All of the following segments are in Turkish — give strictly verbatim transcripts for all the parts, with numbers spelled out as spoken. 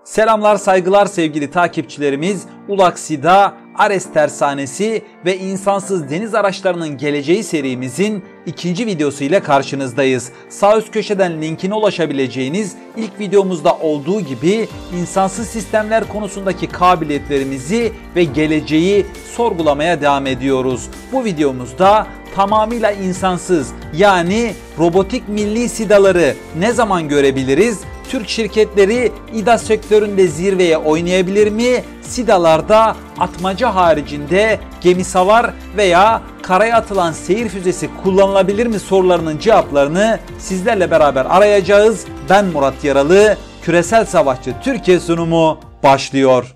Selamlar, saygılar sevgili takipçilerimiz. Ulaksida, Ares Tersanesi ve insansız deniz araçlarının geleceği serimizin ikinci videosu ile karşınızdayız. Sağ üst köşeden linkine ulaşabileceğiniz ilk videomuzda olduğu gibi insansız sistemler konusundaki kabiliyetlerimizi ve geleceği sorgulamaya devam ediyoruz. Bu videomuzda tamamıyla insansız yani robotik milli SİDA'ları ne zaman görebiliriz? Türk şirketleri İDA sektöründe zirveye oynayabilir mi? SİDA'larda atmaca haricinde gemisavar veya karaya atılan seyir füzesi kullanılabilir mi sorularının cevaplarını sizlerle beraber arayacağız. Ben Murat Yaralı, Küresel Savaşçı Türkiye sunumu başlıyor.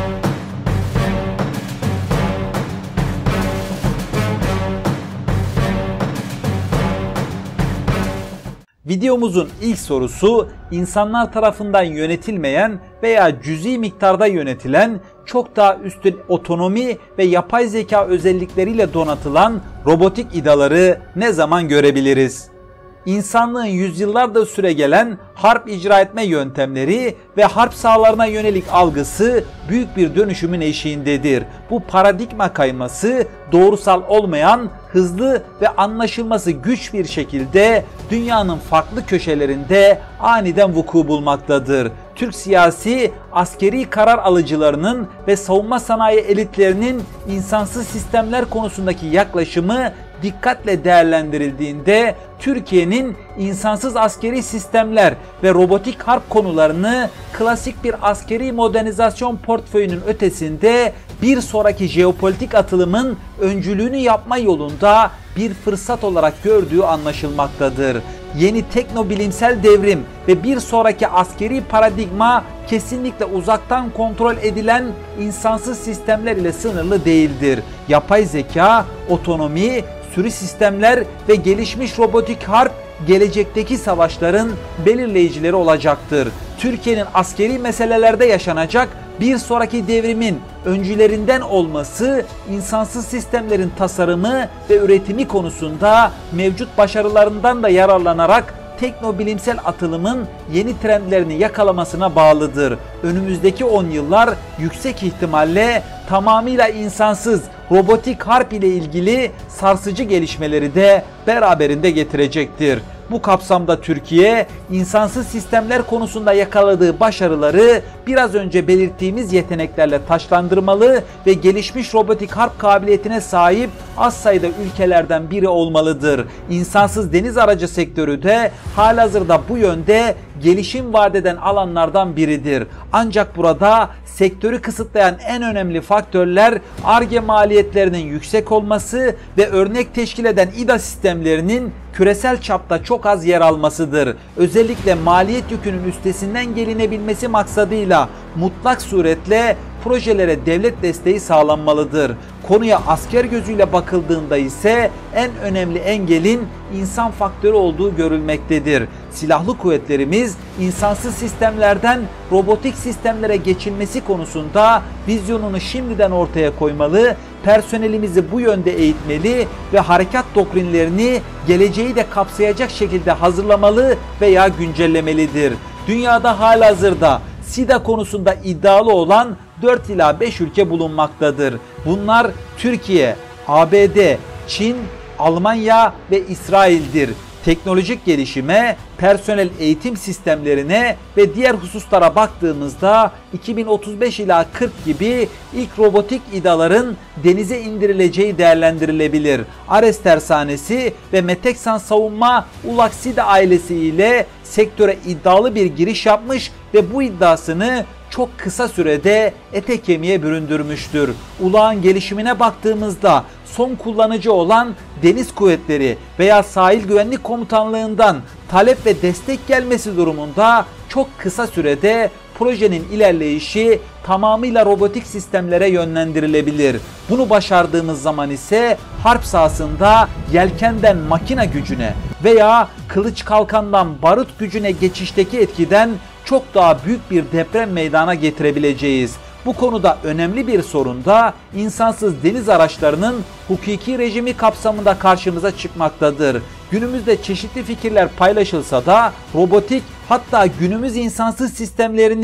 Videomuzun ilk sorusu, insanlar tarafından yönetilmeyen veya cüzi miktarda yönetilen, çok daha üstün otonomi ve yapay zeka özellikleriyle donatılan robotik İDA'ları ne zaman görebiliriz? İnsanlığın yüzyıllardır süregelen harp icra etme yöntemleri ve harp sahalarına yönelik algısı büyük bir dönüşümün eşiğindedir. Bu paradigma kayması doğrusal olmayan, hızlı ve anlaşılması güç bir şekilde dünyanın farklı köşelerinde aniden vuku bulmaktadır. Türk siyasi, askeri karar alıcılarının ve savunma sanayi elitlerinin insansız sistemler konusundaki yaklaşımı dikkatle değerlendirildiğinde Türkiye'nin insansız askeri sistemler ve robotik harp konularını klasik bir askeri modernizasyon portföyünün ötesinde bir sonraki jeopolitik atılımın öncülüğünü yapma yolunda bir fırsat olarak gördüğü anlaşılmaktadır. Yeni teknobilimsel devrim ve bir sonraki askeri paradigma kesinlikle uzaktan kontrol edilen insansız sistemler ile sınırlı değildir. Yapay zeka, otonomi, sürü sistemler ve gelişmiş robotik harp gelecekteki savaşların belirleyicileri olacaktır. Türkiye'nin askeri meselelerde yaşanacak bir sonraki devrimin öncülerinden olması, insansız sistemlerin tasarımı ve üretimi konusunda mevcut başarılarından da yararlanarak teknobilimsel atılımın yeni trendlerini yakalamasına bağlıdır. Önümüzdeki on yıllar yüksek ihtimalle tamamıyla insansız robotik harp ile ilgili sarsıcı gelişmeleri de beraberinde getirecektir. Bu kapsamda Türkiye, insansız sistemler konusunda yakaladığı başarıları biraz önce belirttiğimiz yeteneklerle taçlandırmalı ve gelişmiş robotik harp kabiliyetine sahip az sayıda ülkelerden biri olmalıdır. İnsansız deniz aracı sektörü de halihazırda bu yönde gelişim vaat eden alanlardan biridir. Ancak burada sektörü kısıtlayan en önemli faktörler Ar-Ge maliyetlerinin yüksek olması ve örnek teşkil eden İDA sistemlerinin küresel çapta çok az yer almasıdır. Özellikle maliyet yükünün üstesinden gelinebilmesi maksadıyla mutlak suretle projelere devlet desteği sağlanmalıdır. Konuya asker gözüyle bakıldığında ise en önemli engelin insan faktörü olduğu görülmektedir. Silahlı kuvvetlerimiz insansız sistemlerden robotik sistemlere geçilmesi konusunda vizyonunu şimdiden ortaya koymalı, personelimizi bu yönde eğitmeli ve harekat doktrinlerini geleceği de kapsayacak şekilde hazırlamalı veya güncellemelidir. Dünyada halihazırda SİDA konusunda iddialı olan dört ila beş ülke bulunmaktadır. Bunlar Türkiye, A B D, Çin, Almanya ve İsrail'dir. Teknolojik gelişime, personel eğitim sistemlerine ve diğer hususlara baktığımızda iki bin otuz beş ila kırk gibi ilk robotik İDA'ların denize indirileceği değerlendirilebilir. Ares Tersanesi ve Meteksan Savunma Ulaksida ailesi ile sektöre iddialı bir giriş yapmış ve bu iddiasını çok kısa sürede ete kemiğe büründürmüştür. Ulağın gelişimine baktığımızda son kullanıcı olan Deniz Kuvvetleri veya Sahil Güvenlik Komutanlığı'ndan talep ve destek gelmesi durumunda çok kısa sürede projenin ilerleyişi tamamıyla robotik sistemlere yönlendirilebilir. Bunu başardığımız zaman ise harp sahasında yelkenden makina gücüne veya kılıç kalkandan barut gücüne geçişteki etkiden çok daha büyük bir deprem meydana getirebileceğiz. Bu konuda önemli bir sorun da insansız deniz araçlarının hukuki rejimi kapsamında karşımıza çıkmaktadır. Günümüzde çeşitli fikirler paylaşılsa da robotik, hatta günümüz insansız sistemlerinin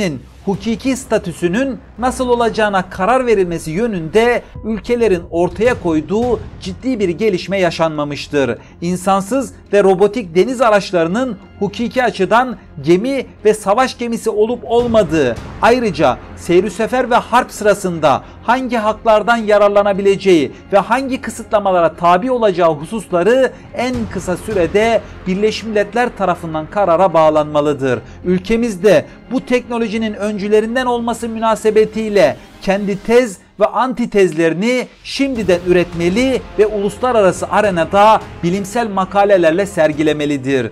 hukuki statüsünün nasıl olacağına karar verilmesi yönünde ülkelerin ortaya koyduğu ciddi bir gelişme yaşanmamıştır. İnsansız ve robotik deniz araçlarının hukuki açıdan gemi ve savaş gemisi olup olmadığı, ayrıca seyir sefer ve harp sırasında hangi haklardan yararlanabileceği ve hangi kısıtlamalara tabi olacağı hususları en kısa sürede Birleşmiş Milletler tarafından karara bağlanmalıdır. Ülkemizde bu teknolojinin öncülerinden olması münasebetiyle kendi tez ve antitezlerini şimdiden üretmeli ve uluslararası arenada bilimsel makalelerle sergilemelidir.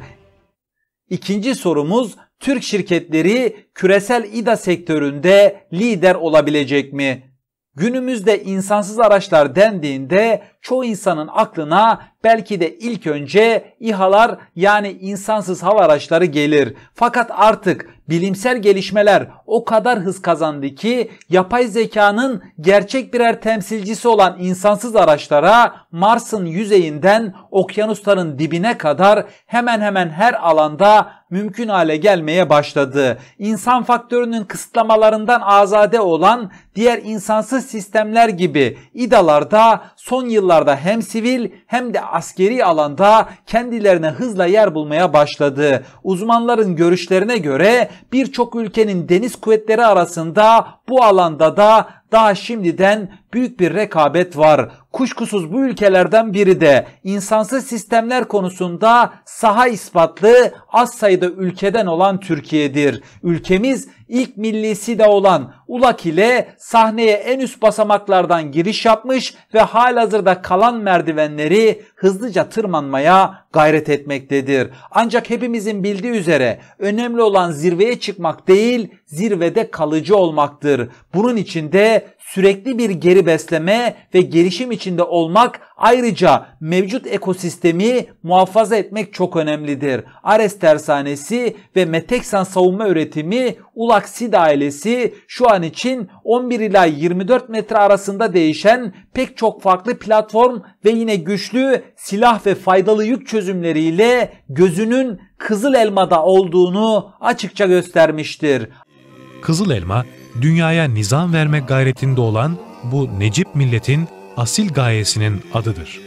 İkinci sorumuz, Türk şirketleri küresel İDA sektöründe lider olabilecek mi? Günümüzde insansız araçlar dendiğinde çoğu insanın aklına belki de ilk önce İHA'lar yani insansız hava araçları gelir. Fakat artık bilimsel gelişmeler o kadar hız kazandı ki yapay zekanın gerçek birer temsilcisi olan insansız araçlara Mars'ın yüzeyinden okyanusların dibine kadar hemen hemen her alanda mümkün hale gelmeye başladı. İnsan faktörünün kısıtlamalarından azade olan diğer insansız sistemler gibi İDA'lar da son yıllarda hem sivil hem de askeri alanda kendilerine hızla yer bulmaya başladı. Uzmanların görüşlerine göre birçok ülkenin deniz kuvvetleri arasında bu alanda da daha şimdiden büyük bir rekabet var. Kuşkusuz bu ülkelerden biri de insansız sistemler konusunda saha ispatlı az sayıda ülkeden olan Türkiye'dir. Ülkemiz ilk milli SİDA olan ULAK ile sahneye en üst basamaklardan giriş yapmış ve halihazırda kalan merdivenleri hızlıca tırmanmaya gayret etmektedir. Ancak hepimizin bildiği üzere önemli olan zirveye çıkmak değil, zirvede kalıcı olmaktır. Bunun için de sürekli bir geri besleme ve gelişim içinde olmak, ayrıca mevcut ekosistemi muhafaza etmek çok önemlidir. Ares Tersanesi ve Meteksan Savunma Üretimi ULAK SİDA ailesi şu an için on bir ila yirmi dört metre arasında değişen pek çok farklı platform ve yine güçlü silah ve faydalı yük çözümleriyle gözünün Kızıl Elma'da olduğunu açıkça göstermiştir. Kızıl Elma, dünyaya nizam vermek gayretinde olan bu Necip milletin asil gayesinin adıdır.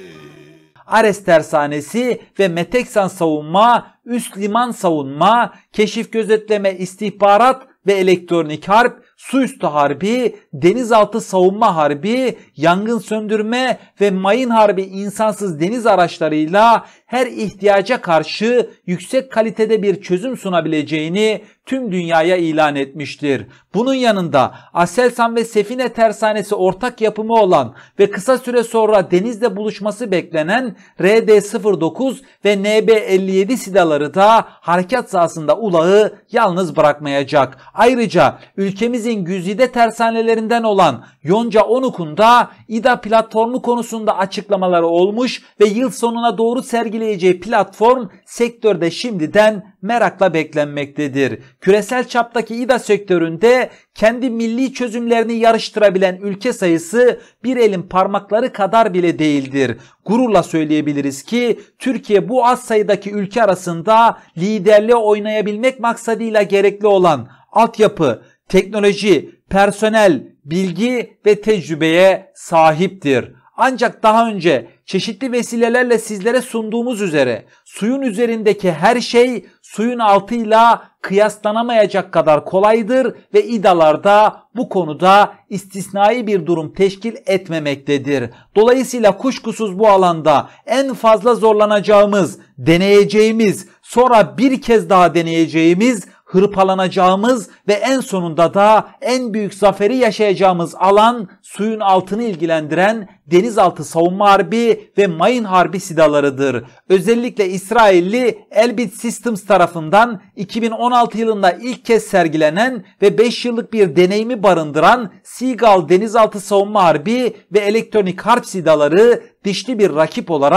Ares Tersanesi ve Meteksan Savunma, Üst Liman Savunma, Keşif Gözetleme İstihbarat ve Elektronik Harp, Su Üstü Harbi, Denizaltı Savunma Harbi, Yangın Söndürme ve Mayın Harbi insansız deniz araçlarıyla her ihtiyaca karşı yüksek kalitede bir çözüm sunabileceğini tüm dünyaya ilan etmiştir. Bunun yanında Aselsan ve Sefine Tersanesi ortak yapımı olan ve kısa süre sonra denizle buluşması beklenen R D sıfır dokuz ve N B elli yedi SİDA'ları da harekat sahasında ULAK'ı yalnız bırakmayacak. Ayrıca ülkemizin güzide tersanelerinden olan Yonca Onuk'un da İDA platformu konusunda açıklamaları olmuş ve yıl sonuna doğru sergileyeceği platform sektörde şimdiden merakla beklenmektedir. Küresel çaptaki İDA sektöründe kendi milli çözümlerini yarıştırabilen ülke sayısı bir elin parmakları kadar bile değildir. Gururla söyleyebiliriz ki Türkiye bu az sayıdaki ülke arasında liderliğe oynayabilmek maksadıyla gerekli olan altyapı, teknoloji, personel, bilgi ve tecrübeye sahiptir. Ancak daha önce çeşitli vesilelerle sizlere sunduğumuz üzere suyun üzerindeki her şey suyun altıyla kıyaslanamayacak kadar kolaydır ve İDA'lar da bu konuda istisnai bir durum teşkil etmemektedir. Dolayısıyla kuşkusuz bu alanda en fazla zorlanacağımız, deneyeceğimiz, sonra bir kez daha deneyeceğimiz, hırpalanacağımız ve en sonunda da en büyük zaferi yaşayacağımız alan suyun altını ilgilendiren denizaltı savunma harbi ve mayın harbi SİDA'larıdır. Özellikle İsrailli Elbit Systems tarafından iki bin on altı yılında ilk kez sergilenen ve beş yıllık bir deneyimi barındıran Seagull denizaltı savunma harbi ve elektronik harp SİDA'ları dişli bir rakip olarak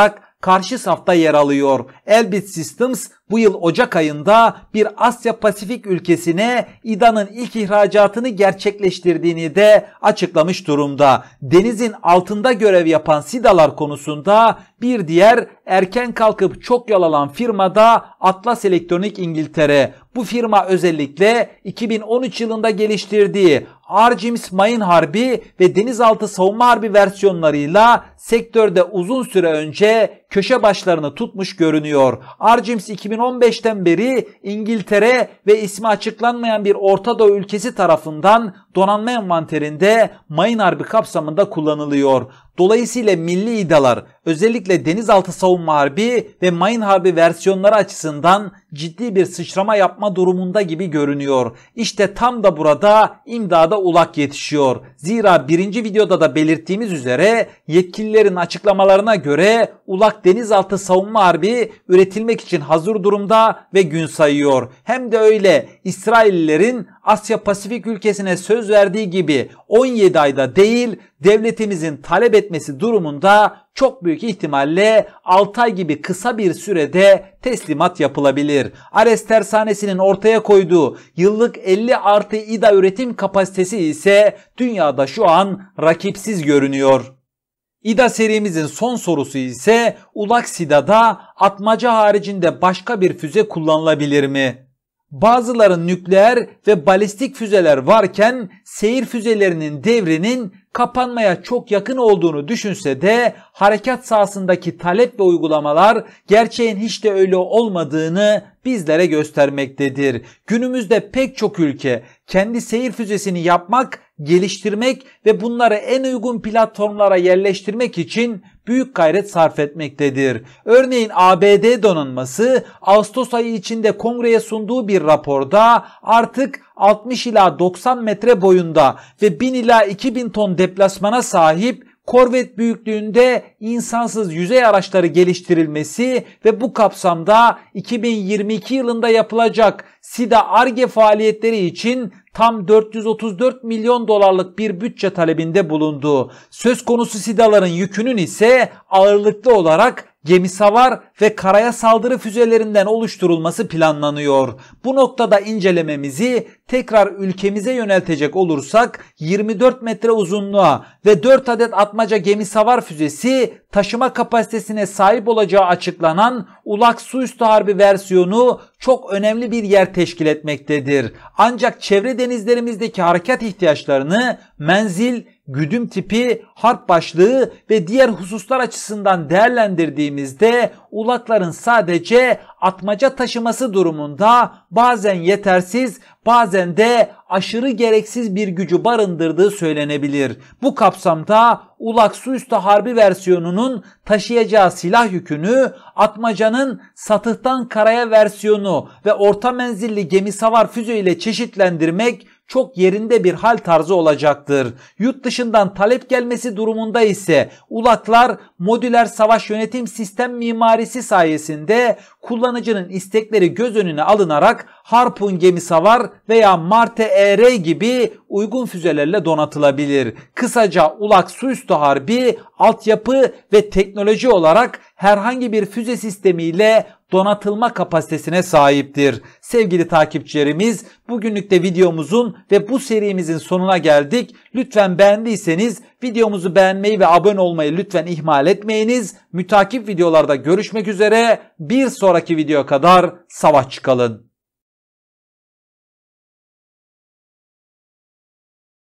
karşı safta yer alıyor. Elbit Systems bu yıl Ocak ayında bir Asya Pasifik ülkesine İDA'nın ilk ihracatını gerçekleştirdiğini de açıklamış durumda. Denizin altında görev yapan SİDA'lar konusunda bir diğer erken kalkıp çok yol alan firma da Atlas Elektronik İngiltere. Bu firma özellikle iki bin on üç yılında geliştirdiği Archimedes Mayın Harbi ve Denizaltı Savunma Harbi versiyonlarıyla sektörde uzun süre önce köşe başlarını tutmuş görünüyor. Archimedes iki bin on beşten beri İngiltere ve ismi açıklanmayan bir Orta Doğu ülkesi tarafından donanma envanterinde Mayın Harbi kapsamında kullanılıyor. Dolayısıyla milli İDA'lar özellikle denizaltı savunma harbi ve mayın harbi versiyonları açısından ciddi bir sıçrama yapma durumunda gibi görünüyor. İşte tam da burada imdada U L A K yetişiyor. Zira birinci videoda da belirttiğimiz üzere yetkililerin açıklamalarına göre U L A K denizaltı savunma harbi üretilmek için hazır durumda ve gün sayıyor. Hem de öyle İsraillilerin Asya Pasifik ülkesine söz verdiği gibi on yedi ayda değil, devletimizin talep etmesi durumunda çok büyük ihtimalle altı ay gibi kısa bir sürede teslimat yapılabilir. Ares Tersanesi'nin ortaya koyduğu yıllık elli artı İDA üretim kapasitesi ise dünyada şu an rakipsiz görünüyor. İDA serimizin son sorusu ise U L A K SİDA'da atmaca haricinde başka bir füze kullanılabilir mi? Bazıları nükleer ve balistik füzeler varken seyir füzelerinin devrinin kapanmaya çok yakın olduğunu düşünse de harekat sahasındaki talep ve uygulamalar gerçeğin hiç de öyle olmadığını bizlere göstermektedir. Günümüzde pek çok ülke kendi seyir füzesini yapmak, geliştirmek ve bunları en uygun platformlara yerleştirmek için büyük gayret sarf etmektedir. Örneğin A B D donanması Ağustos ayı içinde kongreye sunduğu bir raporda artık altmış ila doksan metre boyunda ve bin ila iki bin ton deplasmana sahip korvet büyüklüğünde insansız yüzey araçları geliştirilmesi ve bu kapsamda iki bin yirmi iki yılında yapılacak SİDA Ar-Ge faaliyetleri için tam dört yüz otuz dört milyon dolarlık bir bütçe talebinde bulundu. Söz konusu SİDA'ların yükünün ise ağırlıklı olarak gemisavar ve karaya saldırı füzelerinden oluşturulması planlanıyor. Bu noktada incelememizi tekrar ülkemize yöneltecek olursak yirmi dört metre uzunluğa ve dört adet atmaca gemisavar füzesi taşıma kapasitesine sahip olacağı açıklanan U L A K Suüstü Harbi versiyonu çok önemli bir yer teşkil etmektedir. Ancak çevre denizlerimizdeki harekat ihtiyaçlarını menzil, güdüm tipi, harp başlığı ve diğer hususlar açısından değerlendirdiğimizde U L A K'ların sadece atmaca taşıması durumunda bazen yetersiz, bazen de aşırı gereksiz bir gücü barındırdığı söylenebilir. Bu kapsamda U L A K Suüstü Harbi versiyonunun taşıyacağı silah yükünü atmacanın satıhtan karaya versiyonu ve orta menzilli gemisavar füze ile çeşitlendirmek çok yerinde bir hal tarzı olacaktır. Yurt dışından talep gelmesi durumunda ise U L A K'lar modüler savaş yönetim sistem mimarisi sayesinde kullanıcının istekleri göz önüne alınarak Harpun gemisavar veya Marte E R gibi uygun füzelerle donatılabilir. Kısaca U L A K Suüstü Harbi altyapı ve teknoloji olarak herhangi bir füze sistemiyle donatılma kapasitesine sahiptir. Sevgili takipçilerimiz, bugünlük de videomuzun ve bu serimizin sonuna geldik. Lütfen beğendiyseniz videomuzu beğenmeyi ve abone olmayı lütfen ihmal etmeyiniz. Mütakip videolarda görüşmek üzere. Bir sonraki video kadar savaş çıkalın.